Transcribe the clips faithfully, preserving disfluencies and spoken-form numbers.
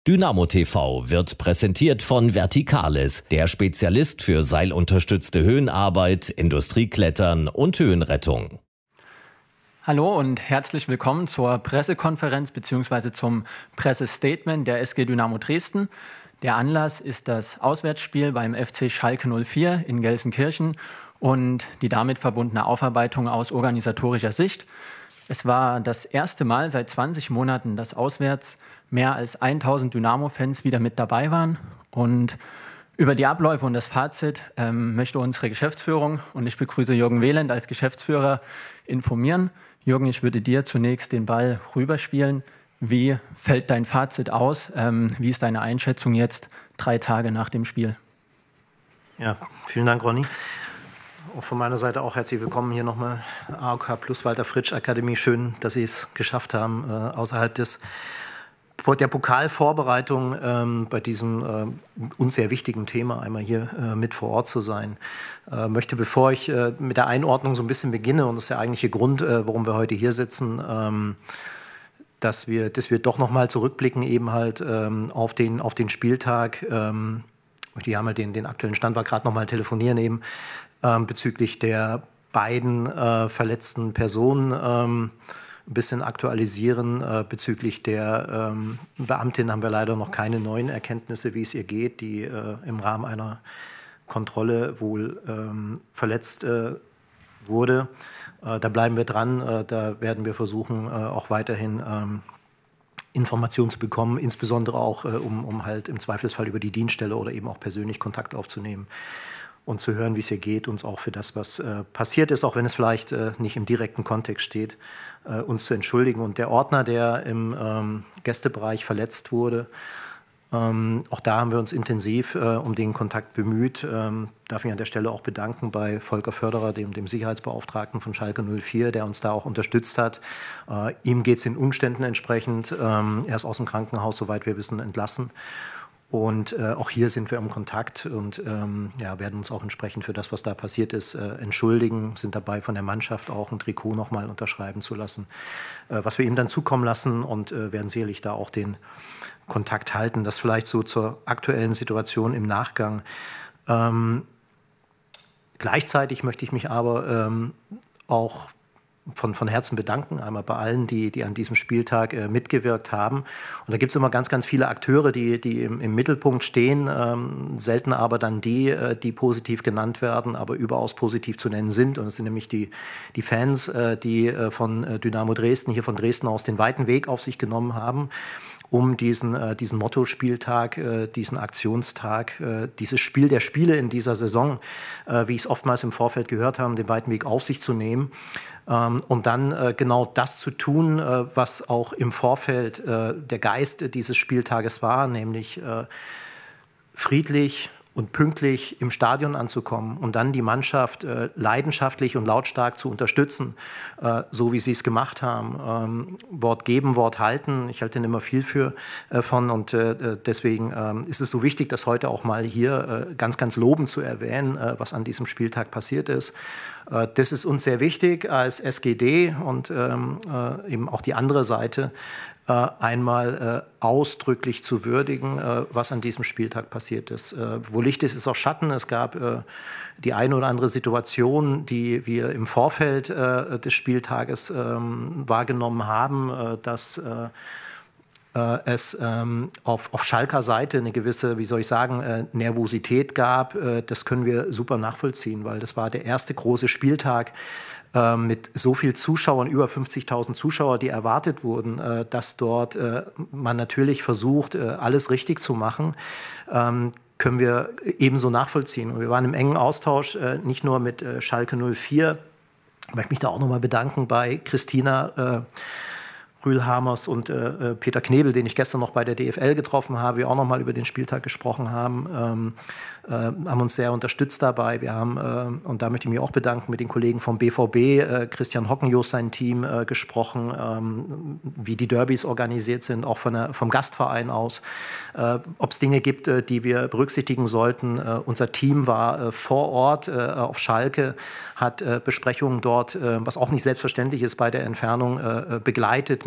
Dynamo T V wird präsentiert von Verticales, der Spezialist für seilunterstützte Höhenarbeit, Industrieklettern und Höhenrettung. Hallo und herzlich willkommen zur Pressekonferenz bzw. zum Pressestatement der S G Dynamo Dresden. Der Anlass ist das Auswärtsspiel beim F C Schalke null vier in Gelsenkirchen und die damit verbundene Aufarbeitung aus organisatorischer Sicht. Es war das erste Mal seit zwanzig Monaten, dass auswärts mehr als tausend Dynamo-Fans wieder mit dabei waren. Und über die Abläufe und das Fazit ähm, möchte unsere Geschäftsführung, und ich begrüße Jürgen Wehland als Geschäftsführer, informieren. Jürgen, ich würde dir zunächst den Ball rüberspielen. Wie fällt dein Fazit aus? Ähm, wie ist deine Einschätzung jetzt, drei Tage nach dem Spiel? Ja, vielen Dank, Ronny. Auch von meiner Seite auch herzlich willkommen hier nochmal. A O K plus Walter Fritsch Akademie. Schön, dass Sie es geschafft haben, äh, außerhalb des, der Pokalvorbereitung ähm, bei diesem äh, uns sehr wichtigen Thema einmal hier äh, mit vor Ort zu sein. Äh, möchte, bevor ich äh, mit der Einordnung so ein bisschen beginne, und das ist der eigentliche Grund, äh, warum wir heute hier sitzen, ähm, dass wir, dass wir doch nochmal zurückblicken eben halt ähm, auf, den, auf den Spieltag. Ähm, die haben ja den, den aktuellen Stand, war gerade nochmal telefonieren eben, Ähm, bezüglich der beiden äh, verletzten Personen ähm, ein bisschen aktualisieren. Äh, bezüglich der ähm, Beamtin haben wir leider noch keine neuen Erkenntnisse, wie es ihr geht, die äh, im Rahmen einer Kontrolle wohl ähm, verletzt äh, wurde. Äh, da bleiben wir dran. Äh, da werden wir versuchen, äh, auch weiterhin ähm, Informationen zu bekommen, insbesondere auch, äh, um, um halt im Zweifelsfall über die Dienststelle oder eben auch persönlich Kontakt aufzunehmen und zu hören, wie es ihr geht, uns auch für das, was äh, passiert ist, auch wenn es vielleicht äh, nicht im direkten Kontext steht, äh, uns zu entschuldigen. Und der Ordner, der im ähm, Gästebereich verletzt wurde, ähm, auch da haben wir uns intensiv äh, um den Kontakt bemüht. Ähm, darf mich an der Stelle auch bedanken bei Volker Förderer, dem, dem Sicherheitsbeauftragten von Schalke null vier, der uns da auch unterstützt hat. Äh, ihm geht es den Umständen entsprechend. Ähm, er ist aus dem Krankenhaus, soweit wir wissen, entlassen. Und äh, auch hier sind wir im Kontakt und ähm, ja, werden uns auch entsprechend für das, was da passiert ist, äh, entschuldigen. Sind dabei, von der Mannschaft auch ein Trikot nochmal unterschreiben zu lassen, äh, was wir ihm dann zukommen lassen, und äh, werden sicherlich da auch den Kontakt halten. Das vielleicht so zur aktuellen Situation im Nachgang. Ähm, gleichzeitig möchte ich mich aber ähm, auch Von, von Herzen bedanken, einmal bei allen, die, die an diesem Spieltag äh, mitgewirkt haben. Und da gibt es immer ganz, ganz viele Akteure, die, die im, im Mittelpunkt stehen, ähm, selten aber dann die, äh, die positiv genannt werden, aber überaus positiv zu nennen sind. Und es sind nämlich die, die Fans, äh, die äh, von äh, Dynamo Dresden, hier von Dresden aus, den weiten Weg auf sich genommen haben, um diesen, äh, diesen Motto-Spieltag, äh, diesen Aktionstag, äh, dieses Spiel der Spiele in dieser Saison, äh, wie ich es oftmals im Vorfeld gehört habe, den weiten Weg auf sich zu nehmen, ähm, um dann äh, genau das zu tun, äh, was auch im Vorfeld äh, der Geist dieses Spieltages war, nämlich äh, friedlich und pünktlich im Stadion anzukommen und dann die Mannschaft äh, leidenschaftlich und lautstark zu unterstützen, äh, so wie sie es gemacht haben. Ähm, Wort geben, Wort halten. Ich halte immer viel für äh, von und äh, deswegen äh, ist es so wichtig, das heute auch mal hier äh, ganz, ganz lobend zu erwähnen, äh, was an diesem Spieltag passiert ist. Äh, das ist uns sehr wichtig als S G D und ähm, äh, eben auch die andere Seite, Äh, einmal äh, ausdrücklich zu würdigen, äh, was an diesem Spieltag passiert ist. Äh, wo Licht ist, ist auch Schatten. Es gab äh, die eine oder andere Situation, die wir im Vorfeld äh, des Spieltages äh, wahrgenommen haben, äh, dass äh, äh, es ähm, auf, auf Schalker Seite eine gewisse, wie soll ich sagen, äh, Nervosität gab. Äh, das können wir super nachvollziehen, weil das war der erste große Spieltag mit so vielen Zuschauern, über fünfzigtausend Zuschauer, die erwartet wurden, dass dort man natürlich versucht, alles richtig zu machen, können wir ebenso nachvollziehen. Und wir waren im engen Austausch, nicht nur mit Schalke null vier, ich möchte mich da auch nochmal bedanken bei Christina Rühlhamers und äh, Peter Knebel, den ich gestern noch bei der D F L getroffen habe, wir auch noch mal über den Spieltag gesprochen haben, ähm, äh, haben uns sehr unterstützt dabei. Wir haben, äh, und da möchte ich mich auch bedanken, mit den Kollegen vom B V B, äh, Christian Hockenjos, sein Team, äh, gesprochen, ähm, wie die Derbys organisiert sind, auch von der, vom Gastverein aus. Äh, Ob es Dinge gibt, äh, die wir berücksichtigen sollten. Äh, unser Team war äh, vor Ort äh, auf Schalke, hat äh, Besprechungen dort, äh, was auch nicht selbstverständlich ist bei der Entfernung, äh, begleitet,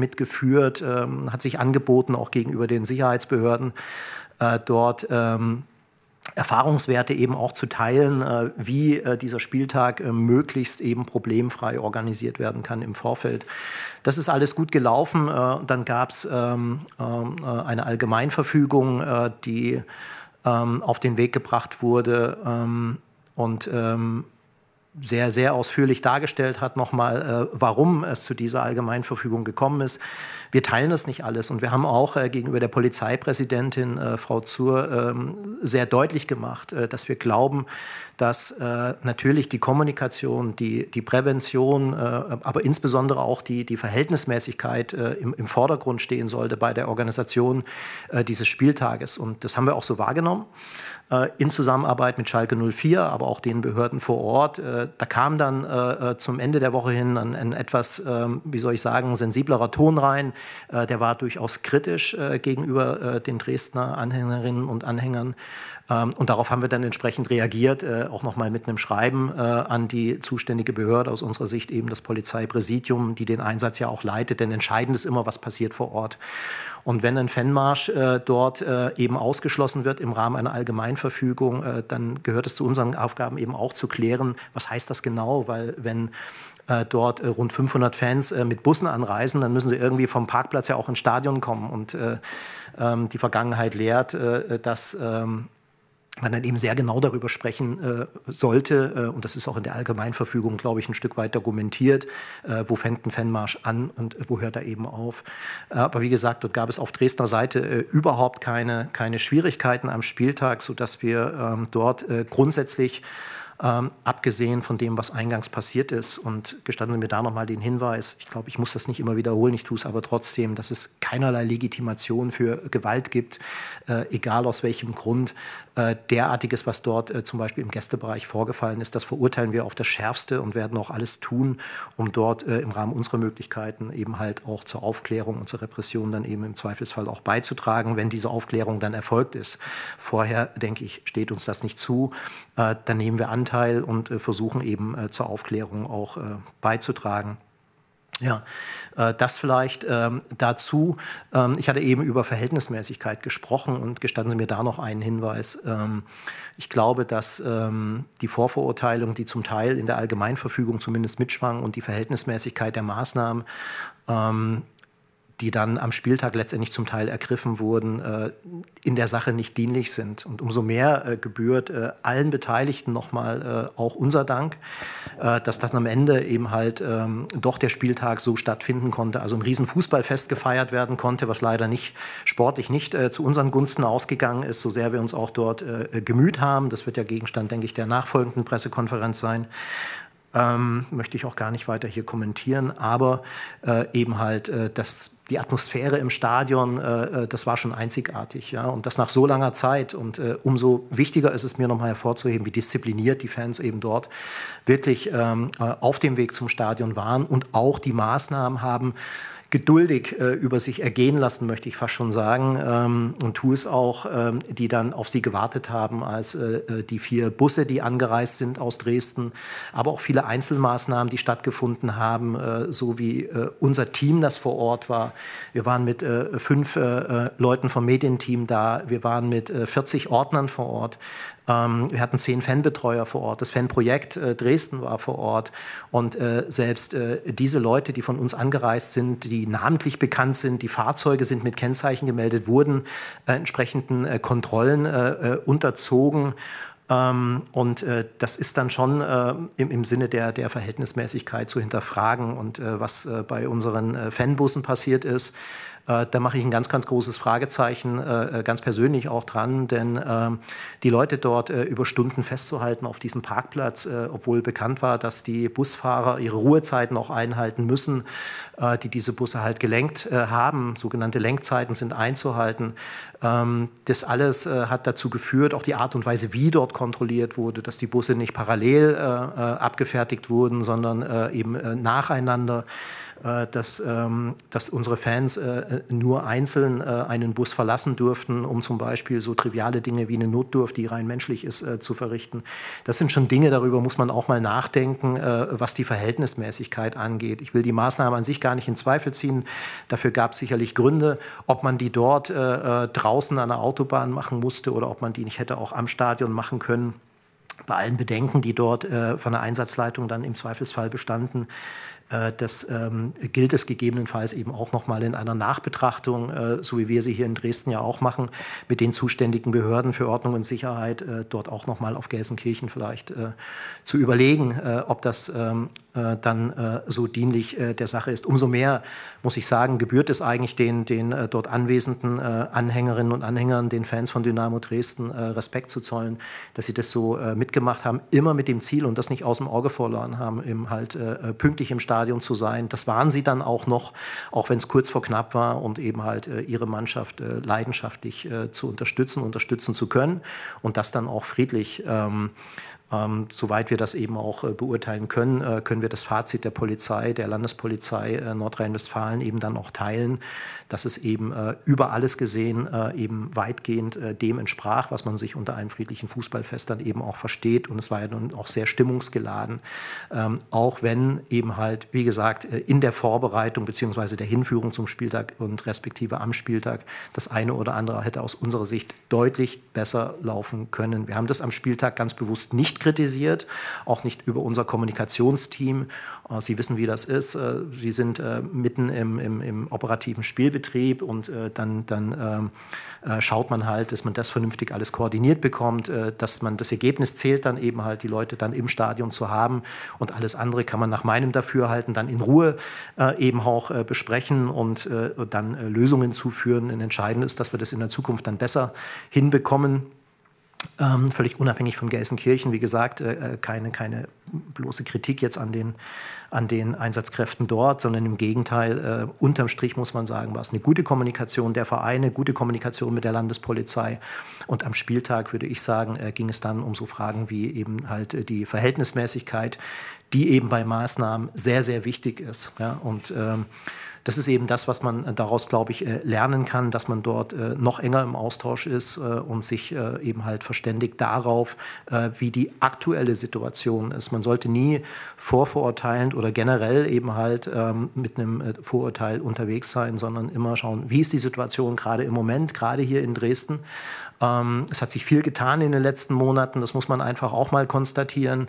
mitgeführt, ähm, hat sich angeboten, auch gegenüber den Sicherheitsbehörden äh, dort ähm, Erfahrungswerte eben auch zu teilen, äh, wie äh, dieser Spieltag äh, möglichst eben problemfrei organisiert werden kann im Vorfeld. Das ist alles gut gelaufen. Äh, dann gab es ähm, äh, eine Allgemeinverfügung, äh, die ähm, auf den Weg gebracht wurde ähm, und ähm, sehr, sehr ausführlich dargestellt hat, nochmal, äh, warum es zu dieser Allgemeinverfügung gekommen ist. Wir teilen das nicht alles und wir haben auch äh, gegenüber der Polizeipräsidentin, äh, Frau Zur, ähm, sehr deutlich gemacht, äh, dass wir glauben, dass äh, natürlich die Kommunikation, die, die Prävention, äh, aber insbesondere auch die, die Verhältnismäßigkeit äh, im, im Vordergrund stehen sollte bei der Organisation äh, dieses Spieltages. Und das haben wir auch so wahrgenommen, äh, in Zusammenarbeit mit Schalke null vier, aber auch den Behörden vor Ort. Äh, da kam dann äh, zum Ende der Woche hin ein, ein etwas, äh, wie soll ich sagen, sensiblerer Ton rein. Äh, der war durchaus kritisch äh, gegenüber äh, den Dresdner Anhängerinnen und Anhängern. Ähm, und darauf haben wir dann entsprechend reagiert, äh, auch nochmal mit einem Schreiben äh, an die zuständige Behörde, aus unserer Sicht eben das Polizeipräsidium, die den Einsatz ja auch leitet. Denn entscheidend ist immer, was passiert vor Ort. Und wenn ein Fanmarsch äh, dort äh, eben ausgeschlossen wird im Rahmen einer Allgemeinverfügung, äh, dann gehört es zu unseren Aufgaben eben auch zu klären, was heißt das genau, weil wenn äh, dort äh, rund fünfhundert Fans äh, mit Bussen anreisen, dann müssen sie irgendwie vom Parkplatz ja auch ins Stadion kommen. Und äh, ähm, die Vergangenheit lehrt, äh, dass ähm, man dann eben sehr genau darüber sprechen äh, sollte, äh, und das ist auch in der Allgemeinverfügung, glaube ich, ein Stück weit dokumentiert, äh, wo fängt ein Fanmarsch an und äh, wo hört er eben auf. Äh, aber wie gesagt, dort gab es auf Dresdner Seite äh, überhaupt keine, keine Schwierigkeiten am Spieltag, sodass wir ähm, dort äh, grundsätzlich Ähm, abgesehen von dem, was eingangs passiert ist. Und gestatten Sie mir da nochmal den Hinweis, ich glaube, ich muss das nicht immer wiederholen, ich tue es aber trotzdem, dass es keinerlei Legitimation für Gewalt gibt, äh, egal aus welchem Grund. Äh, derartiges, was dort äh, zum Beispiel im Gästebereich vorgefallen ist, das verurteilen wir auf das Schärfste und werden auch alles tun, um dort äh, im Rahmen unserer Möglichkeiten eben halt auch zur Aufklärung und zur Repression dann eben im Zweifelsfall auch beizutragen, wenn diese Aufklärung dann erfolgt ist. Vorher, denke ich, steht uns das nicht zu. Äh, dann nehmen wir an, Teil und äh, versuchen eben äh, zur Aufklärung auch äh, beizutragen. Ja, äh, das vielleicht ähm, dazu. Ähm, ich hatte eben über Verhältnismäßigkeit gesprochen und gestatten Sie mir da noch einen Hinweis. Ähm, ich glaube, dass ähm, die Vorverurteilung, die zum Teil in der Allgemeinverfügung zumindest mitschwang und die Verhältnismäßigkeit der Maßnahmen, ähm, die dann am Spieltag letztendlich zum Teil ergriffen wurden, äh, in der Sache nicht dienlich sind. Und umso mehr äh, gebührt äh, allen Beteiligten nochmal äh, auch unser Dank, äh, dass dann am Ende eben halt ähm, doch der Spieltag so stattfinden konnte, also ein riesen Fußballfest gefeiert werden konnte, was leider nicht sportlich nicht äh, zu unseren Gunsten ausgegangen ist, so sehr wir uns auch dort äh, gemüht haben. Das wird ja Gegenstand, denke ich, der nachfolgenden Pressekonferenz sein. Ähm, möchte ich auch gar nicht weiter hier kommentieren, aber äh, eben halt, äh, dass die Atmosphäre im Stadion, äh, das war schon einzigartig, ja, und das nach so langer Zeit. Und äh, umso wichtiger ist es mir nochmal hervorzuheben, wie diszipliniert die Fans eben dort wirklich ähm, auf dem Weg zum Stadion waren und auch die Maßnahmen haben geduldig äh, über sich ergehen lassen, möchte ich fast schon sagen, ähm, und tue es auch, ähm, die dann auf sie gewartet haben, als äh, die vier Busse, die angereist sind aus Dresden, aber auch viele Einzelmaßnahmen, die stattgefunden haben, äh, so wie äh, unser Team, das vor Ort war. Wir waren mit äh, fünf äh, Leuten vom Medienteam da, wir waren mit äh, vierzig Ordnern vor Ort. Ähm, wir hatten zehn Fanbetreuer vor Ort. Das Fanprojekt äh, Dresden war vor Ort. Und äh, selbst äh, diese Leute, die von uns angereist sind, die namentlich bekannt sind, die Fahrzeuge sind mit Kennzeichen gemeldet, wurden äh, entsprechenden äh, Kontrollen äh, unterzogen. Ähm, und äh, das ist dann schon äh, im, im Sinne der, der Verhältnismäßigkeit zu hinterfragen. Und äh, was äh, bei unseren äh, Fanbussen passiert ist, Äh, da mache ich ein ganz, ganz großes Fragezeichen, äh, ganz persönlich auch dran, denn äh, die Leute dort äh, über Stunden festzuhalten auf diesem Parkplatz, äh, obwohl bekannt war, dass die Busfahrer ihre Ruhezeiten auch einhalten müssen, äh, die diese Busse halt gelenkt äh, haben, sogenannte Lenkzeiten sind einzuhalten. Ähm, das alles äh, hat dazu geführt, auch die Art und Weise, wie dort kontrolliert wurde, dass die Busse nicht parallel äh, abgefertigt wurden, sondern äh, eben äh, nacheinander. äh, dass, ähm, dass unsere Fans äh, nur einzeln äh, einen Bus verlassen durften, um zum Beispiel so triviale Dinge wie eine Notdurft, die rein menschlich ist, äh, zu verrichten. Das sind schon Dinge, darüber muss man auch mal nachdenken, äh, was die Verhältnismäßigkeit angeht. Ich will die Maßnahme an sich gar nicht in Zweifel ziehen. Dafür gab es sicherlich Gründe, ob man die dort äh, draußen an der Autobahn machen musste oder ob man die nicht hätte auch am Stadion machen können. Bei allen Bedenken, die dort äh, von der Einsatzleitung dann im Zweifelsfall bestanden, äh, das ähm, gilt es gegebenenfalls eben auch noch mal in einer Nachbetrachtung, äh, so wie wir sie hier in Dresden ja auch machen, mit den zuständigen Behörden für Ordnung und Sicherheit, äh, dort auch noch mal auf Gelsenkirchen vielleicht äh, zu überlegen, äh, ob das ähm, äh, dann äh, so dienlich äh, der Sache ist. Umso mehr, muss ich sagen, gebührt es eigentlich den, den äh, dort anwesenden äh, Anhängerinnen und Anhängern, den Fans von Dynamo Dresden, äh, Respekt zu zollen, dass sie das so äh, mitgemacht haben, immer mit dem Ziel und das nicht aus dem Auge verloren haben, eben halt äh, pünktlich im Stadion zu sein. Das waren sie dann auch noch, auch wenn es kurz vor knapp war und eben halt äh, ihre Mannschaft äh, leidenschaftlich äh, zu unterstützen, unterstützen zu können und das dann auch friedlich. Ähm, Ähm, soweit wir das eben auch äh, beurteilen können, äh, können wir das Fazit der Polizei, der Landespolizei äh, Nordrhein-Westfalen eben dann auch teilen, dass es eben äh, über alles gesehen äh, eben weitgehend äh, dem entsprach, was man sich unter einem friedlichen Fußballfest dann eben auch versteht. Und es war ja dann auch sehr stimmungsgeladen, ähm, auch wenn eben halt, wie gesagt, äh, in der Vorbereitung bzw. der Hinführung zum Spieltag und respektive am Spieltag das eine oder andere hätte aus unserer Sicht deutlich besser laufen können. Wir haben das am Spieltag ganz bewusst nicht kritisiert, auch nicht über unser Kommunikationsteam. Sie wissen, wie das ist. Sie sind mitten im, im, im operativen Spielbetrieb und dann, dann schaut man halt, dass man das vernünftig alles koordiniert bekommt, dass man das Ergebnis zählt dann eben halt, die Leute dann im Stadion zu haben und alles andere kann man nach meinem Dafürhalten dann in Ruhe eben auch besprechen und dann Lösungen zuführen. Entscheidend ist, dass wir das in der Zukunft dann besser hinbekommen. Ähm, völlig unabhängig von Gelsenkirchen, wie gesagt, äh, keine, keine bloße Kritik jetzt an den, an den Einsatzkräften dort, sondern im Gegenteil, äh, unterm Strich muss man sagen, war es eine gute Kommunikation der Vereine, gute Kommunikation mit der Landespolizei und am Spieltag, würde ich sagen, äh, ging es dann um so Fragen wie eben halt äh, die Verhältnismäßigkeit, die eben bei Maßnahmen sehr, sehr wichtig ist. Ja? Und ähm, das ist eben das, was man daraus, glaube ich, lernen kann, dass man dort noch enger im Austausch ist und sich eben halt verständigt darauf, wie die aktuelle Situation ist. Man sollte nie vorverurteilend oder generell eben halt mit einem Vorurteil unterwegs sein, sondern immer schauen, wie ist die Situation gerade im Moment, gerade hier in Dresden. Es hat sich viel getan in den letzten Monaten, das muss man einfach auch mal konstatieren.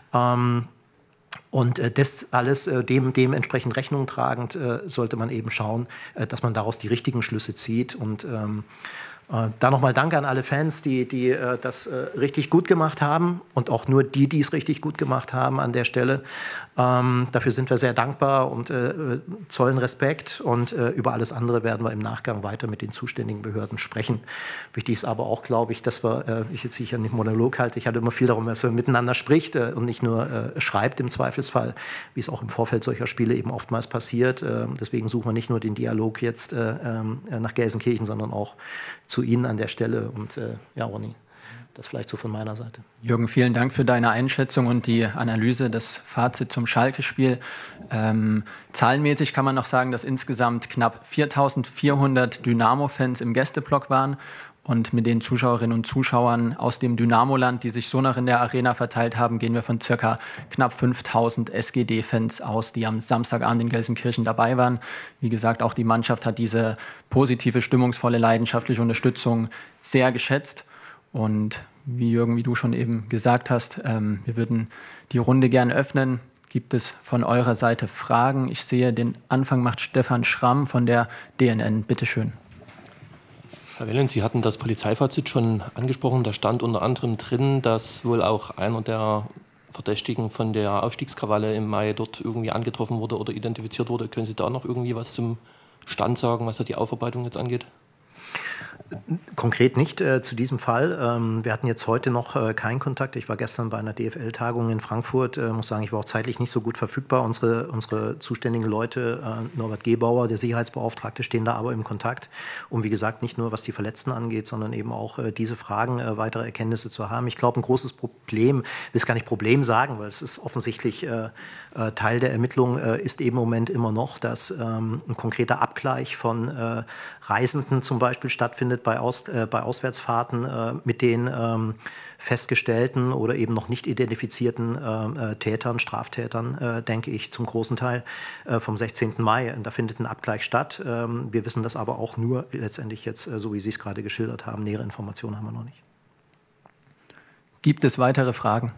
Und äh, das alles äh, dem, dementsprechend Rechnung tragend äh, sollte man eben schauen, äh, dass man daraus die richtigen Schlüsse zieht. Und ähm, äh, da nochmal Danke an alle Fans, die, die äh, das äh, richtig gut gemacht haben und auch nur die, die es richtig gut gemacht haben an der Stelle. Ähm, dafür sind wir sehr dankbar und äh, zollen Respekt. Und äh, über alles andere werden wir im Nachgang weiter mit den zuständigen Behörden sprechen. Wichtig ist aber auch, glaube ich, dass wir, äh, ich jetzt sicher nicht Monolog halte, ich hatte immer viel darum, dass man miteinander spricht äh, und nicht nur äh, schreibt im Zweifelsfall, wie es auch im Vorfeld solcher Spiele eben oftmals passiert. Äh, deswegen suchen wir nicht nur den Dialog jetzt äh, äh, nach Gelsenkirchen, sondern auch zu Ihnen an der Stelle. Und äh, ja, Ronny, das vielleicht so von meiner Seite. Jürgen, vielen Dank für deine Einschätzung und die Analyse, das Fazit zum Schalke-Spiel. Ähm, zahlenmäßig kann man noch sagen, dass insgesamt knapp viertausendvierhundert Dynamo-Fans im Gästeblock waren. Und mit den Zuschauerinnen und Zuschauern aus dem Dynamo-Land, die sich so noch in der Arena verteilt haben, gehen wir von circa knapp fünftausend S G D-Fans aus, die am Samstagabend in Gelsenkirchen dabei waren. Wie gesagt, auch die Mannschaft hat diese positive, stimmungsvolle, leidenschaftliche Unterstützung sehr geschätzt. Und wie Jürgen, wie du schon eben gesagt hast, ähm, wir würden die Runde gerne öffnen. Gibt es von eurer Seite Fragen? Ich sehe, den Anfang macht Stefan Schramm von der D N N. Bitte schön. Herr Wellen, Sie hatten das Polizeifazit schon angesprochen. Da stand unter anderem drin, dass wohl auch einer der Verdächtigen von der Aufstiegskrawalle im Mai dort irgendwie angetroffen wurde oder identifiziert wurde. Können Sie da noch irgendwie was zum Stand sagen, was da die Aufarbeitung jetzt angeht? Konkret nicht äh, zu diesem Fall. Ähm, wir hatten jetzt heute noch äh, keinen Kontakt. Ich war gestern bei einer D F L-Tagung in Frankfurt. Äh, muss sagen, ich war auch zeitlich nicht so gut verfügbar. Unsere, unsere zuständigen Leute, äh, Norbert Gebauer, der Sicherheitsbeauftragte, stehen da aber im Kontakt. Um, wie gesagt, nicht nur was die Verletzten angeht, sondern eben auch äh, diese Fragen, äh, weitere Erkenntnisse zu haben. Ich glaube, ein großes Problem, ich will es gar nicht Problem sagen, weil es ist offensichtlich äh, äh, Teil der Ermittlung, äh, ist eben im Moment immer noch, dass ähm, ein konkreter Abgleich von äh, Reisenden zum Beispiel stattfindet bei, Aus, äh, bei Auswärtsfahrten äh, mit den ähm, festgestellten oder eben noch nicht identifizierten äh, Tätern, Straftätern, äh, denke ich, zum großen Teil äh, vom sechzehnten Mai. Da findet ein Abgleich statt. Ähm, wir wissen das aber auch nur letztendlich jetzt, äh, so wie Sie es gerade geschildert haben. Nähere Informationen haben wir noch nicht. Gibt es weitere Fragen?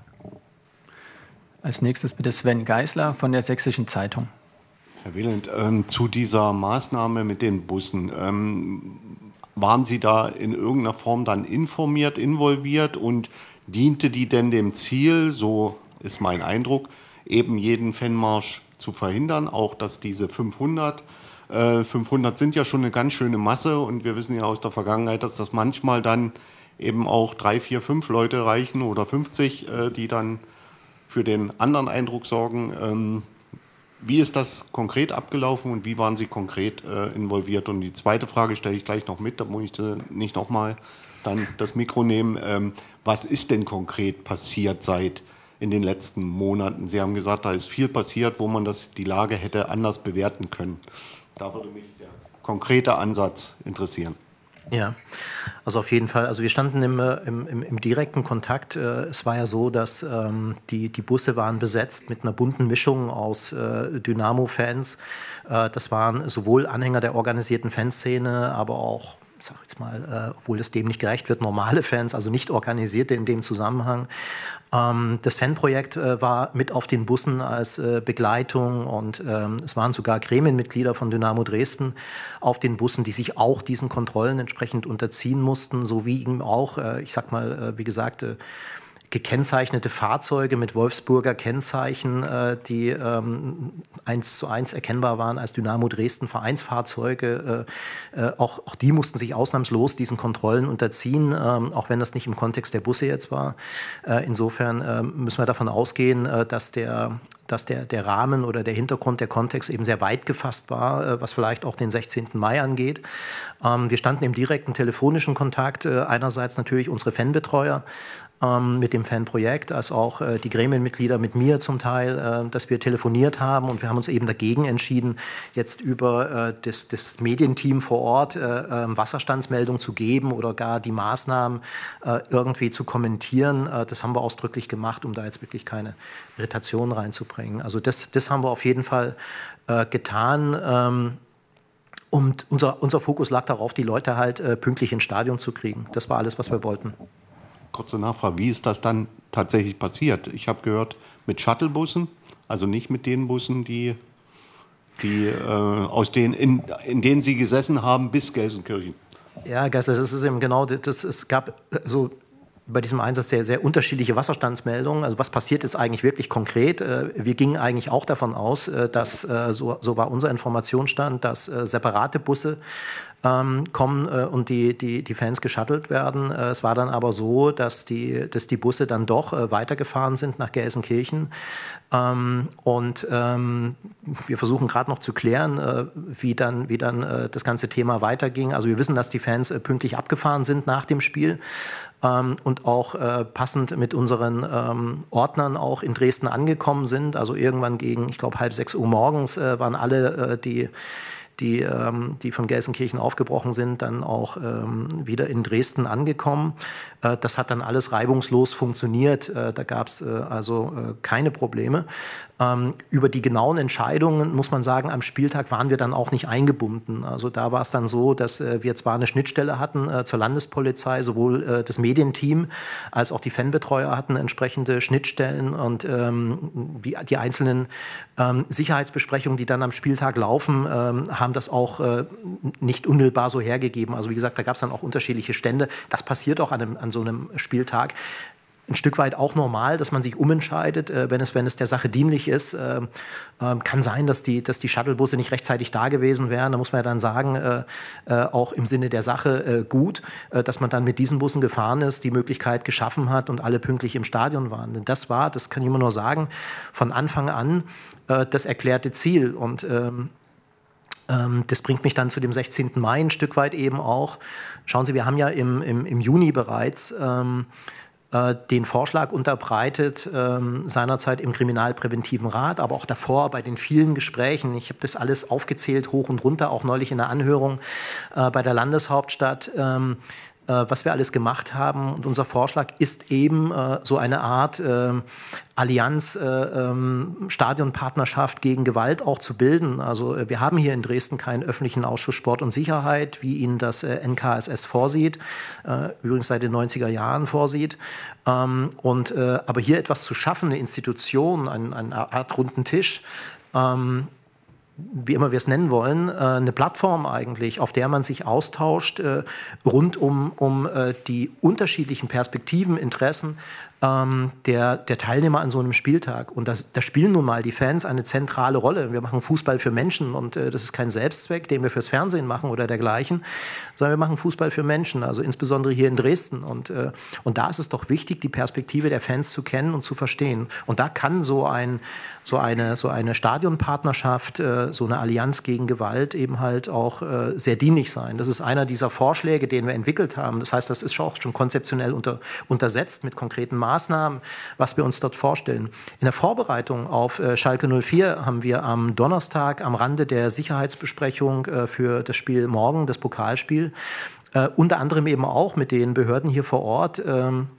Als nächstes bitte Sven Geisler von der Sächsischen Zeitung. Herr Wieland, ähm, zu dieser Maßnahme mit den Bussen. Ähm, waren Sie da in irgendeiner Form dann informiert, involviert und diente die denn dem Ziel, so ist mein Eindruck, eben jeden Fanmarsch zu verhindern, auch dass diese fünfhundert, äh, fünfhundert sind ja schon eine ganz schöne Masse und wir wissen ja aus der Vergangenheit, dass das manchmal dann eben auch drei, vier, fünf Leute reichen oder fünfzig, äh, die dann für den anderen Eindruck sorgen. Ähm, Wie ist das konkret abgelaufen und wie waren Sie konkret äh, involviert? Und die zweite Frage stelle ich gleich noch mit, da muss ich äh, nicht nochmal dann das Mikro nehmen. Ähm, was ist denn konkret passiert seit in den letzten Monaten? Sie haben gesagt, da ist viel passiert, wo man das, die Lage hätte anders bewerten können. Da würde mich der konkrete Ansatz interessieren. Ja, also auf jeden Fall. Also wir standen im, im, im, im direkten Kontakt. Es war ja so, dass ähm, die, die Busse waren besetzt mit einer bunten Mischung aus äh, Dynamo-Fans. Äh, das waren sowohl Anhänger der organisierten Fanszene, aber auch, ich sag jetzt mal, äh, obwohl es dem nicht gerecht wird, normale Fans, also nicht organisierte in dem Zusammenhang. Ähm, das Fanprojekt äh, war mit auf den Bussen als äh, Begleitung und ähm, es waren sogar Gremienmitglieder von Dynamo Dresden auf den Bussen, die sich auch diesen Kontrollen entsprechend unterziehen mussten, sowie eben auch, äh, ich sag mal, äh, wie gesagt, äh, gekennzeichnete Fahrzeuge mit Wolfsburger Kennzeichen, äh, die ähm, eins zu eins erkennbar waren als Dynamo Dresden Vereinsfahrzeuge. Äh, äh, auch, auch die mussten sich ausnahmslos diesen Kontrollen unterziehen, ähm, auch wenn das nicht im Kontext der Busse jetzt war. Äh, insofern äh, müssen wir davon ausgehen, äh, dass der dass der, der Rahmen oder der Hintergrund, der Kontext eben sehr weit gefasst war, äh, was vielleicht auch den sechzehnten Mai angeht. Ähm, wir standen im direkten telefonischen Kontakt, äh, einerseits natürlich unsere Fanbetreuer, ähm, mit dem Fanprojekt, als auch äh, die Gremienmitglieder mit mir zum Teil, äh, dass wir telefoniert haben und wir haben uns eben dagegen entschieden, jetzt über äh, das, das Medienteam vor Ort äh, äh, Wasserstandsmeldung zu geben oder gar die Maßnahmen äh, irgendwie zu kommentieren. Äh, das haben wir ausdrücklich gemacht, um da jetzt wirklich keine Irritation reinzubringen. Also das, das haben wir auf jeden Fall äh, getan. Ähm, und unser, unser Fokus lag darauf, die Leute halt äh, pünktlich ins Stadion zu kriegen. Das war alles, was wir wollten. Kurze Nachfrage, wie ist das dann tatsächlich passiert? Ich habe gehört, mit Shuttlebussen, also nicht mit den Bussen, die, die, äh, aus denen, in, in denen Sie gesessen haben bis Gelsenkirchen. Ja, Geisler, das ist eben genau das. Es gab so bei diesem Einsatz sehr, sehr unterschiedliche Wasserstandsmeldungen. Also was passiert ist eigentlich wirklich konkret? Wir gingen eigentlich auch davon aus, dass, so, so war unser Informationsstand, dass separate Busse ähm, kommen äh, und die, die, die Fans geschuttelt werden. Äh, es war dann aber so, dass die, dass die Busse dann doch äh, weitergefahren sind nach Gelsenkirchen. Ähm, und ähm, wir versuchen gerade noch zu klären, äh, wie dann, wie dann äh, das ganze Thema weiterging. Also wir wissen, dass die Fans äh, pünktlich abgefahren sind nach dem Spiel. Ähm, und auch äh, passend mit unseren ähm, Ordnern auch in Dresden angekommen sind. Also irgendwann gegen, ich glaube, halb sechs Uhr morgens äh, waren alle, äh, die, die, ähm, die von Gelsenkirchen aufgebrochen sind, dann auch ähm, wieder in Dresden angekommen. Äh, das hat dann alles reibungslos funktioniert. Äh, da gab es äh, also äh, keine Probleme. Ähm, über die genauen Entscheidungen, muss man sagen, am Spieltag waren wir dann auch nicht eingebunden. Also da war es dann so, dass äh, wir zwar eine Schnittstelle hatten äh, zur Landespolizei, sowohl äh, das Medienteam als auch die Fanbetreuer hatten entsprechende Schnittstellen und ähm, die, die einzelnen ähm, Sicherheitsbesprechungen, die dann am Spieltag laufen, ähm, haben das auch äh, nicht unmittelbar so hergegeben. Also wie gesagt, da gab es dann auch unterschiedliche Stände. Das passiert auch an, einem, an so einem Spieltag. ein Stück weit auch normal, dass man sich umentscheidet, äh, wenn, es, wenn es der Sache dienlich ist. Äh, äh, kann sein, dass die, dass die Shuttlebusse nicht rechtzeitig da gewesen wären. Da muss man ja dann sagen, äh, äh, auch im Sinne der Sache äh, gut, äh, dass man dann mit diesen Bussen gefahren ist, die Möglichkeit geschaffen hat und alle pünktlich im Stadion waren. Denn das war, das kann ich immer nur sagen, von Anfang an äh, das erklärte Ziel. Und ähm, ähm, das bringt mich dann zu dem sechzehnten Mai ein Stück weit eben auch. Schauen Sie, wir haben ja im, im, im Juni bereits ähm, den Vorschlag unterbreitet, ähm, seinerzeit im Kriminalpräventiven Rat, aber auch davor bei den vielen Gesprächen. Ich habe das alles aufgezählt, hoch und runter, auch neulich in der Anhörung äh, bei der Landeshauptstadt, ähm, äh, was wir alles gemacht haben. Und unser Vorschlag ist eben äh, so eine Art äh, Allianz, äh, ähm, Stadionpartnerschaft gegen Gewalt auch zu bilden. Also äh, wir haben hier in Dresden keinen öffentlichen Ausschuss Sport und Sicherheit, wie ihn das äh, N K S S vorsieht, äh, übrigens seit den neunziger Jahren vorsieht. Ähm, und, äh, aber hier etwas zu schaffen, eine Institution, ein, eine Art runden Tisch, ähm, wie immer wir es nennen wollen, äh, eine Plattform eigentlich, auf der man sich austauscht äh, rund um, um äh, die unterschiedlichen Perspektiven, Interessen ähm, der, der Teilnehmer an so einem Spieltag. Und das, da spielen nun mal die Fans eine zentrale Rolle. Wir machen Fußball für Menschen und äh, das ist kein Selbstzweck, den wir fürs Fernsehen machen oder dergleichen, sondern wir machen Fußball für Menschen, also insbesondere hier in Dresden. Und, äh, und da ist es doch wichtig, die Perspektive der Fans zu kennen und zu verstehen. Und da kann so, ein, so, eine, so eine Stadionpartnerschaft, äh, so eine Allianz gegen Gewalt eben halt auch äh, sehr dienlich sein. Das ist einer dieser Vorschläge, den wir entwickelt haben. Das heißt, das ist auch schon konzeptionell unter, untersetzt mit konkreten Maßnahmen, was wir uns dort vorstellen. In der Vorbereitung auf äh, Schalke null vier haben wir am Donnerstag am Rande der Sicherheitsbesprechung äh, für das Spiel morgen, das Pokalspiel, äh, unter anderem eben auch mit den Behörden hier vor Ort, ähm,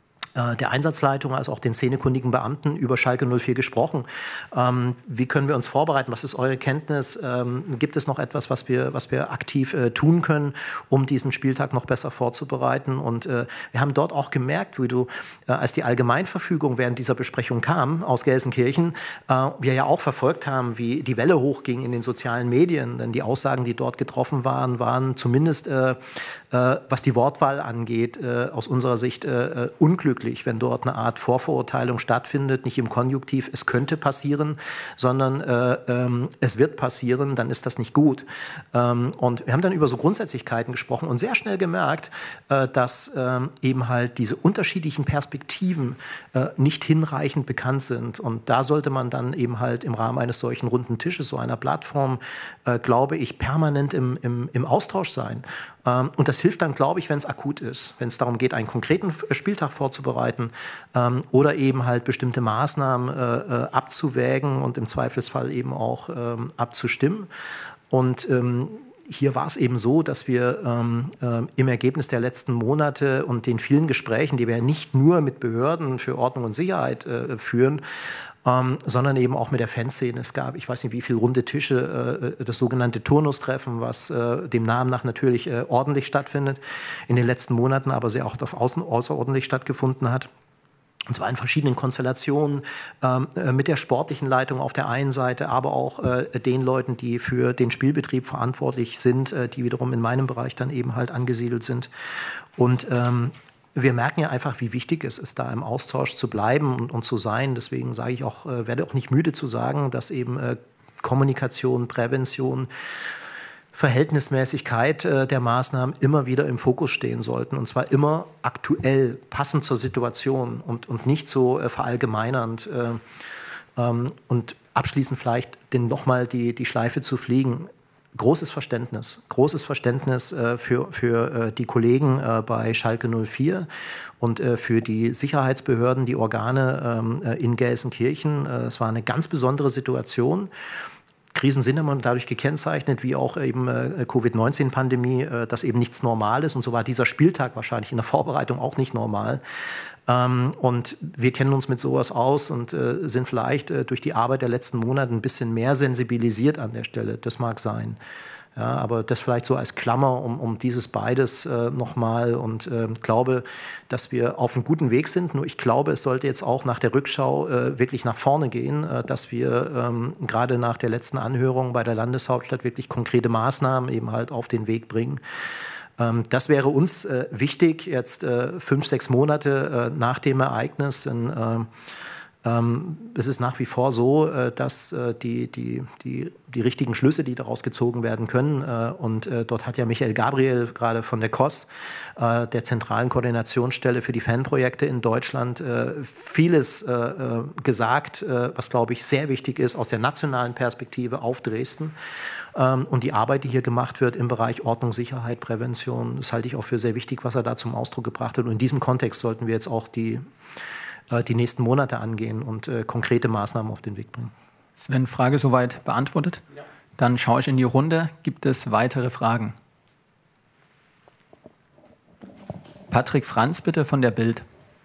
der Einsatzleitung als auch den szenekundigen Beamten über Schalke null vier gesprochen. Ähm, wie können wir uns vorbereiten? Was ist eure Kenntnis? Ähm, gibt es noch etwas, was wir, was wir aktiv äh, tun können, um diesen Spieltag noch besser vorzubereiten? Und äh, wir haben dort auch gemerkt, wie du, äh, als die Allgemeinverfügung während dieser Besprechung kam aus Gelsenkirchen, äh, wir ja auch verfolgt haben, wie die Welle hochging in den sozialen Medien. Denn die Aussagen, die dort getroffen waren, waren zumindest, äh, äh, was die Wortwahl angeht, äh, aus unserer Sicht äh, unglücklich, wenn dort eine Art Vorverurteilung stattfindet, nicht im Konjunktiv, es könnte passieren, sondern äh, ähm, es wird passieren, dann ist das nicht gut. Ähm, und wir haben dann über so Grundsätzlichkeiten gesprochen und sehr schnell gemerkt, äh, dass äh, eben halt diese unterschiedlichen Perspektiven äh, nicht hinreichend bekannt sind. Und da sollte man dann eben halt im Rahmen eines solchen runden Tisches, so einer Plattform, äh, glaube ich, permanent im, im, im Austausch sein. Ähm, und das hilft dann, glaube ich, wenn es akut ist, wenn es darum geht, einen konkreten Spieltag vorzubereiten, ähm, oder eben halt bestimmte Maßnahmen äh, abzuwägen und im Zweifelsfall eben auch ähm, abzustimmen. Und ähm, hier war es eben so, dass wir ähm, äh, im Ergebnis der letzten Monate und den vielen Gesprächen, die wir ja nicht nur mit Behörden für Ordnung und Sicherheit äh, führen, Ähm, sondern eben auch mit der Fanszene. Es gab, ich weiß nicht, wie viele runde Tische, äh, das sogenannte Turnustreffen, was äh, dem Namen nach natürlich äh, ordentlich stattfindet, in den letzten Monaten aber sehr auch auf Außen außerordentlich stattgefunden hat. Und zwar in verschiedenen Konstellationen, ähm, äh, mit der sportlichen Leitung auf der einen Seite, aber auch äh, den Leuten, die für den Spielbetrieb verantwortlich sind, äh, die wiederum in meinem Bereich dann eben halt angesiedelt sind. Und ähm, wir merken ja einfach, wie wichtig es ist, da im Austausch zu bleiben und, und zu sein. Deswegen sage ich auch, äh, werde auch nicht müde zu sagen, dass eben äh, Kommunikation, Prävention, Verhältnismäßigkeit äh, der Maßnahmen immer wieder im Fokus stehen sollten. Und zwar immer aktuell, passend zur Situation und, und nicht so äh, verallgemeinernd. Äh, ähm, und abschließend vielleicht denn nochmal die, die Schleife zu fliegen. Großes Verständnis, großes Verständnis äh, für, für äh, die Kollegen äh, bei Schalke null vier und äh, für die Sicherheitsbehörden, die Organe ähm, äh, in Gelsenkirchen. Äh, es war eine ganz besondere Situation. Krisen sind immer dadurch gekennzeichnet, wie auch eben äh, Covid neunzehn Pandemie, äh, dass eben nichts normal ist. Und so war dieser Spieltag wahrscheinlich in der Vorbereitung auch nicht normal. Ähm, und wir kennen uns mit sowas aus und äh, sind vielleicht äh, durch die Arbeit der letzten Monate ein bisschen mehr sensibilisiert an der Stelle. Das mag sein. Ja, aber das vielleicht so als Klammer um, um dieses beides äh, nochmal und äh, glaube, dass wir auf einem guten Weg sind. Nur ich glaube, es sollte jetzt auch nach der Rückschau äh, wirklich nach vorne gehen, äh, dass wir ähm, gerade nach der letzten Anhörung bei der Landeshauptstadt wirklich konkrete Maßnahmen eben halt auf den Weg bringen. Ähm, das wäre uns äh, wichtig, jetzt äh, fünf, sechs Monate äh, nach dem Ereignis. In, äh, ähm, es ist nach wie vor so, äh, dass äh, die, die, die, die richtigen Schlüsse, die daraus gezogen werden können, äh, und äh, dort hat ja Michael Gabriel gerade von der C O S, äh, der zentralen Koordinationsstelle für die Fanprojekte in Deutschland, äh, vieles äh, gesagt, äh, was, glaube ich, sehr wichtig ist aus der nationalen Perspektive auf Dresden. Ähm, und die Arbeit, die hier gemacht wird im Bereich Ordnung, Sicherheit, Prävention, das halte ich auch für sehr wichtig, was er da zum Ausdruck gebracht hat. Und in diesem Kontext sollten wir jetzt auch die die nächsten Monate angehen und äh, konkrete Maßnahmen auf den Weg bringen. Sven, Frage soweit beantwortet? Ja. Dann schaue ich in die Runde. Gibt es weitere Fragen? Patrick Franz, bitte, von der Bild.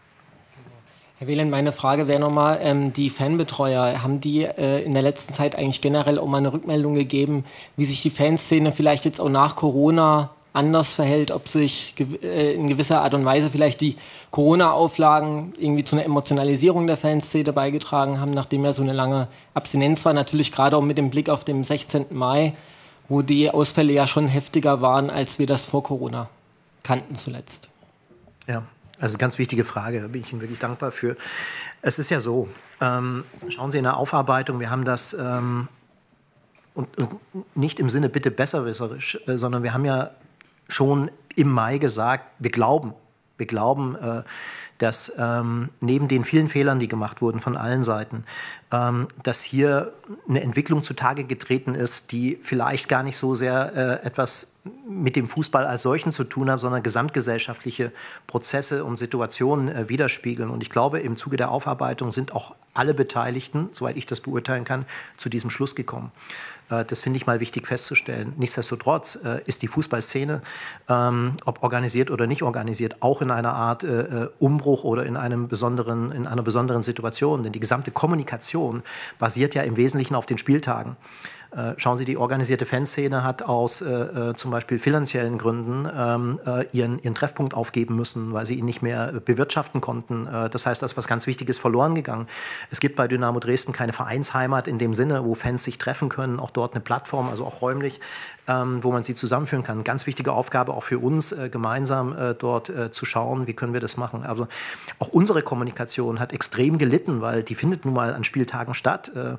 Herr Wehlen, meine Frage wäre nochmal, ähm, die Fanbetreuer, haben die äh, in der letzten Zeit eigentlich generell auch mal eine Rückmeldung gegeben, wie sich die Fanszene vielleicht jetzt auch nach Corona anders verhält, ob sich äh, in gewisser Art und Weise vielleicht die Corona-Auflagen irgendwie zu einer Emotionalisierung der Fanszene beigetragen haben, nachdem ja so eine lange Abstinenz war, natürlich gerade auch mit dem Blick auf den sechzehnten Mai, wo die Ausfälle ja schon heftiger waren, als wir das vor Corona kannten zuletzt. Ja, also ganz wichtige Frage, da bin ich Ihnen wirklich dankbar für. Es ist ja so, ähm, schauen Sie in der Aufarbeitung, wir haben das ähm, und, und nicht im Sinne bitte besserwisserisch, äh, sondern wir haben ja schon im Mai gesagt, wir glauben, wir glauben, äh, dass ähm, neben den vielen Fehlern, die gemacht wurden von allen Seiten, ähm, dass hier eine Entwicklung zutage getreten ist, die vielleicht gar nicht so sehr äh, etwas mit dem Fußball als solchen zu tun hat, sondern gesamtgesellschaftliche Prozesse und Situationen äh, widerspiegeln. Und ich glaube, im Zuge der Aufarbeitung sind auch alle Beteiligten, soweit ich das beurteilen kann, zu diesem Schluss gekommen. Äh, das finde ich mal wichtig festzustellen. Nichtsdestotrotz äh, ist die Fußballszene, ähm, ob organisiert oder nicht organisiert, auch in einer Art äh, Umbruch oder in, einem besonderen, in einer besonderen Situation. Denn die gesamte Kommunikation basiert ja im Wesentlichen auf den Spieltagen. Äh, schauen Sie, die organisierte Fanszene hat aus äh, zum Beispiel finanziellen Gründen ähm, äh, ihren, ihren Treffpunkt aufgeben müssen, weil sie ihn nicht mehr bewirtschaften konnten. Äh, das heißt, da ist was ganz Wichtiges verloren gegangen. Es gibt bei Dynamo Dresden keine Vereinsheimat in dem Sinne, wo Fans sich treffen können, auch dort eine Plattform, also auch räumlich, ähm, wo man sie zusammenführen kann. Ganz wichtige Aufgabe auch für uns, äh, gemeinsam äh, dort äh, zu schauen, wie können wir das machen. Also auch unsere Kommunikation hat extrem gelitten, weil die findet nun mal an Spieltagen statt. Äh,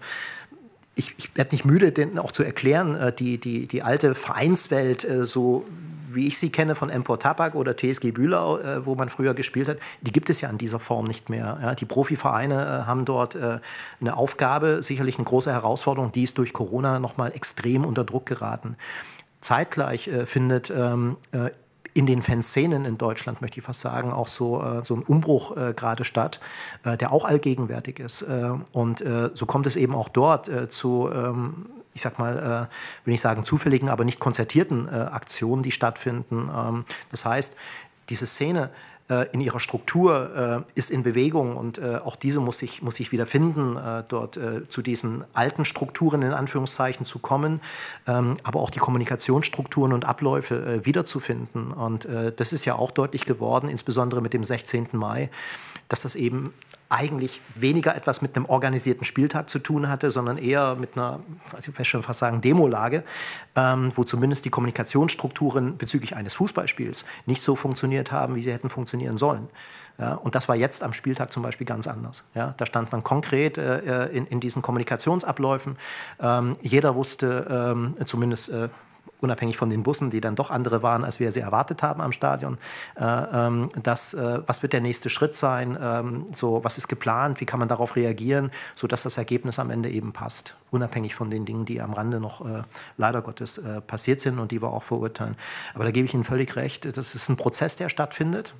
Ich, ich werde nicht müde, den auch zu erklären, äh, die, die, die alte Vereinswelt, äh, so wie ich sie kenne von Empor Tabak oder T S G Bühlau, äh, wo man früher gespielt hat, die gibt es ja in dieser Form nicht mehr. Ja? Die Profivereine äh, haben dort äh, eine Aufgabe, sicherlich eine große Herausforderung, die ist durch Corona nochmal extrem unter Druck geraten. Zeitgleich äh, findet ähm, äh, in den Fanszenen in Deutschland, möchte ich fast sagen, auch so, äh, so ein Umbruch äh, gerade statt, äh, der auch allgegenwärtig ist. Äh, und äh, so kommt es eben auch dort äh, zu, ähm, ich sag mal, äh, will nicht sagen zufälligen, aber nicht konzertierten äh, Aktionen, die stattfinden. Ähm, das heißt, diese Szene äh, in ihrer Struktur äh, ist in Bewegung und äh, auch diese muss sich, muss sich wieder finden, äh, dort äh, zu diesen alten Strukturen in Anführungszeichen zu kommen, ähm, aber auch die Kommunikationsstrukturen und Abläufe äh, wiederzufinden. Und äh, das ist ja auch deutlich geworden, insbesondere mit dem sechzehnten Mai, dass das eben eigentlich weniger etwas mit einem organisierten Spieltag zu tun hatte, sondern eher mit einer, ich will schon fast sagen, Demolage, ähm, wo zumindest die Kommunikationsstrukturen bezüglich eines Fußballspiels nicht so funktioniert haben, wie sie hätten funktionieren sollen. Ja, und das war jetzt am Spieltag zum Beispiel ganz anders. Ja, da stand man konkret äh, in, in diesen Kommunikationsabläufen. Ähm, jeder wusste ähm, zumindest äh, unabhängig von den Bussen, die dann doch andere waren, als wir sie erwartet haben am Stadion. Äh, ähm, das, äh, was wird der nächste Schritt sein? Ähm, so, was ist geplant? Wie kann man darauf reagieren, sodass das Ergebnis am Ende eben passt? Unabhängig von den Dingen, die am Rande noch äh, leider Gottes äh, passiert sind und die wir auch verurteilen. Aber da gebe ich Ihnen völlig recht. Das ist ein Prozess, der stattfindet,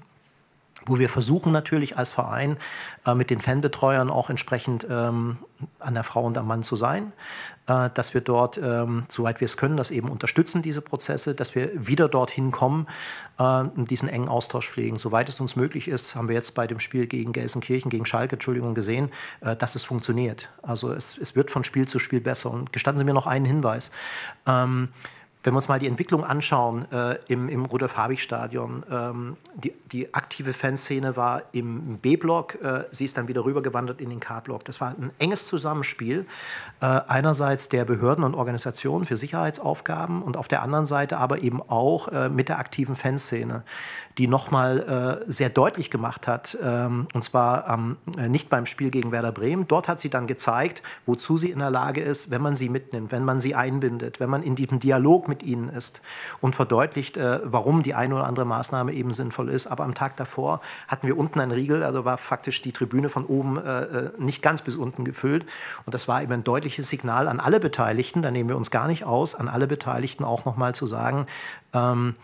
wo wir versuchen natürlich als Verein äh, mit den Fanbetreuern auch entsprechend ähm, an der Frau und am Mann zu sein, äh, dass wir dort, ähm, soweit wir es können, das eben unterstützen, diese Prozesse, dass wir wieder dorthin kommen äh, und diesen engen Austausch pflegen. Soweit es uns möglich ist, haben wir jetzt bei dem Spiel gegen Gelsenkirchen, gegen Schalke, Entschuldigung, gesehen, äh, dass es funktioniert. Also es, es wird von Spiel zu Spiel besser. Und gestatten Sie mir noch einen Hinweis. Ähm, Wenn wir uns mal die Entwicklung anschauen äh, im, im Rudolf-Habich-Stadion, ähm, die, die aktive Fanszene war im B-Block, äh, sie ist dann wieder rübergewandert in den K-Block. Das war ein enges Zusammenspiel, äh, einerseits der Behörden und Organisationen für Sicherheitsaufgaben und auf der anderen Seite aber eben auch äh, mit der aktiven Fanszene, die nochmal äh, sehr deutlich gemacht hat, ähm, und zwar ähm, nicht beim Spiel gegen Werder Bremen. Dort hat sie dann gezeigt, wozu sie in der Lage ist, wenn man sie mitnimmt, wenn man sie einbindet, wenn man in diesem Dialog mit ihnen ist und verdeutlicht, äh, warum die eine oder andere Maßnahme eben sinnvoll ist. Aber am Tag davor hatten wir unten einen Riegel, also war faktisch die Tribüne von oben äh, nicht ganz bis unten gefüllt. Und das war eben ein deutliches Signal an alle Beteiligten, da nehmen wir uns gar nicht aus, an alle Beteiligten auch nochmal zu sagen, ähm,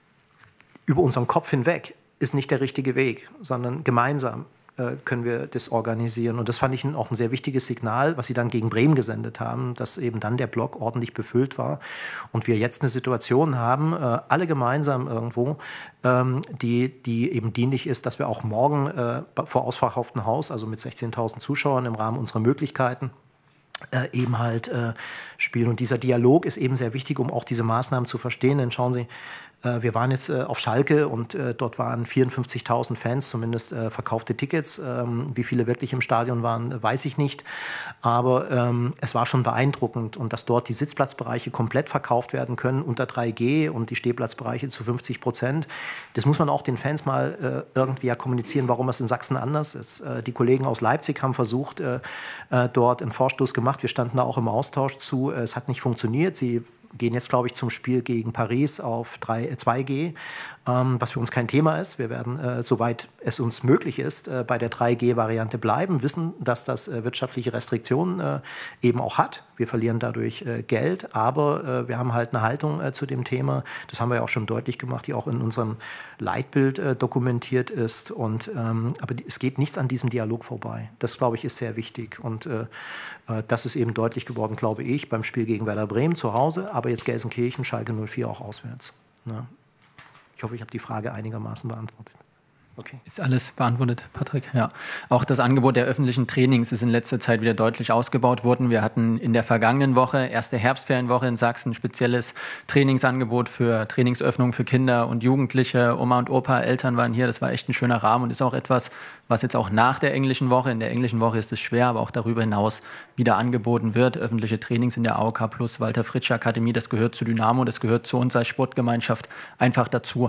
über unseren Kopf hinweg ist nicht der richtige Weg, sondern gemeinsam äh, können wir das organisieren. Und das fand ich auch ein sehr wichtiges Signal, was sie dann gegen Bremen gesendet haben, dass eben dann der Block ordentlich befüllt war. Und wir jetzt eine Situation haben, äh, alle gemeinsam irgendwo, ähm, die, die eben dienlich ist, dass wir auch morgen äh, vor ausverkauftem Haus, also mit sechzehntausend Zuschauern im Rahmen unserer Möglichkeiten, Äh, eben halt äh, spielen. Und dieser Dialog ist eben sehr wichtig, um auch diese Maßnahmen zu verstehen. Denn schauen Sie, äh, wir waren jetzt äh, auf Schalke und äh, dort waren vierundfünfzigtausend Fans, zumindest äh, verkaufte Tickets. Ähm, wie viele wirklich im Stadion waren, weiß ich nicht. Aber ähm, es war schon beeindruckend. Und dass dort die Sitzplatzbereiche komplett verkauft werden können unter drei G und die Stehplatzbereiche zu fünfzig Prozent. Das muss man auch den Fans mal äh, irgendwie ja kommunizieren, warum es in Sachsen anders ist. Äh, die Kollegen aus Leipzig haben versucht, äh, äh, dort einen Vorstoß gemacht. Wir standen da auch im Austausch zu. Es hat nicht funktioniert. Sie gehen jetzt, glaube ich, zum Spiel gegen Paris auf zwei G, ähm, was für uns kein Thema ist. Wir werden, äh, soweit es uns möglich ist, äh, bei der drei G-Variante bleiben, wissen, dass das äh, wirtschaftliche Restriktionen äh, eben auch hat. Wir verlieren dadurch äh, Geld, aber äh, wir haben halt eine Haltung äh, zu dem Thema. Das haben wir ja auch schon deutlich gemacht, die auch in unserem Leitbild äh, dokumentiert ist. Und, ähm, aber es geht nichts an diesem Dialog vorbei. Das, glaube ich, ist sehr wichtig. Und äh, äh, das ist eben deutlich geworden, glaube ich, beim Spiel gegen Werder Bremen zu Hause, aber jetzt Gelsenkirchen, Schalke null vier auch auswärts. Ja. Ich hoffe, ich habe die Frage einigermaßen beantwortet. Okay. Ist alles beantwortet, Patrick? Ja. Auch das Angebot der öffentlichen Trainings ist in letzter Zeit wieder deutlich ausgebaut worden. Wir hatten in der vergangenen Woche, erste Herbstferienwoche in Sachsen, ein spezielles Trainingsangebot für Trainingsöffnung für Kinder und Jugendliche. Oma und Opa, Eltern waren hier. Das war echt ein schöner Rahmen und ist auch etwas, was jetzt auch nach der englischen Woche, in der englischen Woche ist es schwer, aber auch darüber hinaus wieder angeboten wird. Öffentliche Trainings in der A O K plus Walter Fritsch Akademie, das gehört zu Dynamo, das gehört zu uns als Sportgemeinschaft einfach dazu.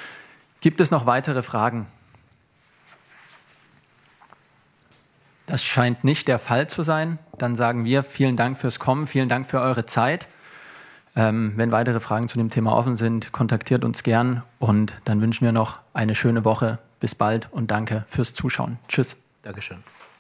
Gibt es noch weitere Fragen? Das scheint nicht der Fall zu sein. Dann sagen wir vielen Dank fürs Kommen, vielen Dank für eure Zeit. Ähm, wenn weitere Fragen zu dem Thema offen sind, kontaktiert uns gern und dann wünschen wir noch eine schöne Woche. Bis bald und danke fürs Zuschauen. Tschüss. Dankeschön.